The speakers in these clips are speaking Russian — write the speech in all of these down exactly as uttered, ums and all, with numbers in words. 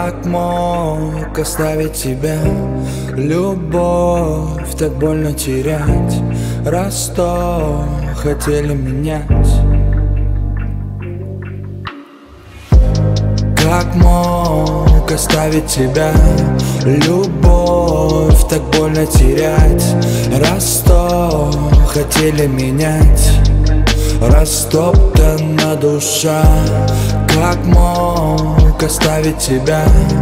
Как мог оставить тебя? Любовь так больно терять, раз то хотели менять. Как мог оставить тебя? Любовь так больно терять, раз то хотели менять. Растоптана душа. Как мог оставить тебя?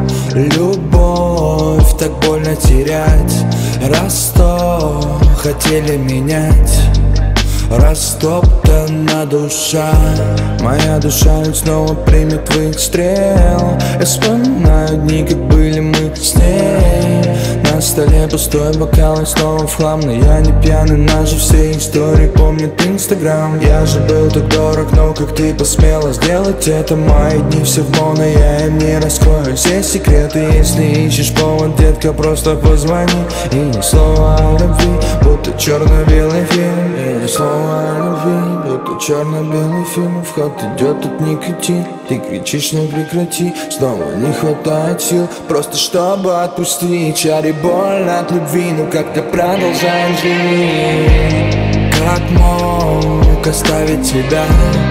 Любовь так больно терять, раз то хотели менять. Растоптана душа. Моя душа ведь снова примет выстрел. Я вспоминаю дни, как были мы с ней. На столе пустой бокал и снова в хлам. Но я не пьяный, наши все истории помнит Инстаграм. Я же был так дорог, но как ты посмела сделать это? Мои дни все в моно, я им не раскрою все секреты. Если ищешь повод, детка, просто позвони. И ни слова о любви, будто черно-белый фильм. И ни слова о любви, будто черно-белый фильм. В ход идет тут никотин, ты кричишь, не прекрати. Снова не хватает сил, просто чтобы отпустить. Чари больно от любви, но как-то продолжаем жить. Как мог оставить тебя?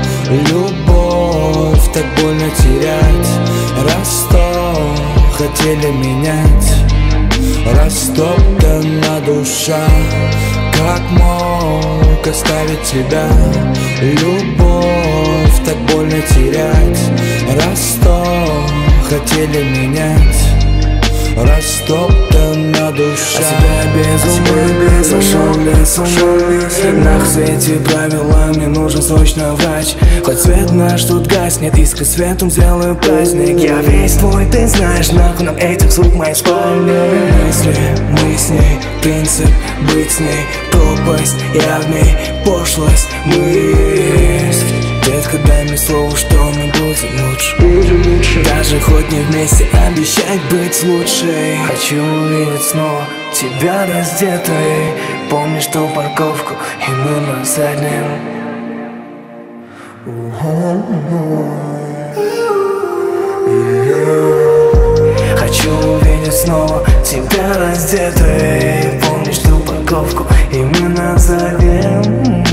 Любовь так больно терять, раз то хотели менять. Растоптана душа. Как мог оставить тебя? Любовь так больно терять, раз то хотели менять. Растоптана душа. А тебя безумно сошел лесом. Нахуй все эти правила, мне нужен срочно врач. Хоть свет наш тут гаснет, искры светом сделаю праздник. Я весь твой, ты знаешь, нахуй нам этих звук моей спальни. Мысли, мы с ней, принцип быть с ней. Пропасть, я в ней, пошлость, мы. Детка, дай мне слово, что мы будем лучше. Даже хоть не вместе, обещать быть лучшей. Хочу увидеть снова тебя раздетой. Помнишь ту парковку, и мы на заднем. Хочу увидеть снова тебя раздетой. Помнишь ту парковку, и мы на заднем.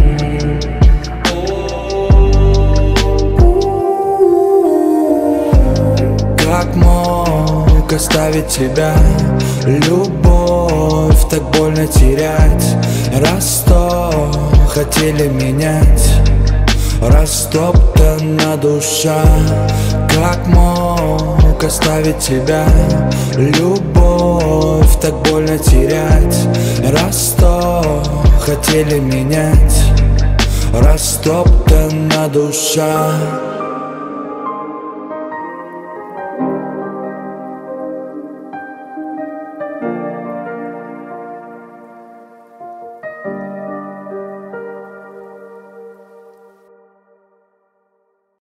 Как мог оставить тебя? Любовь так больно терять, раз то хотели менять. Растоптана душа. Как мог оставить тебя? Любовь так больно терять, раз то хотели менять. Растоптана душа.